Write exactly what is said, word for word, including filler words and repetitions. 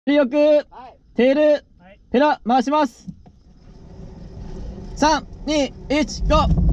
よく、はい、テール、はい、ペラ回します。さん、に、いち、ゴー。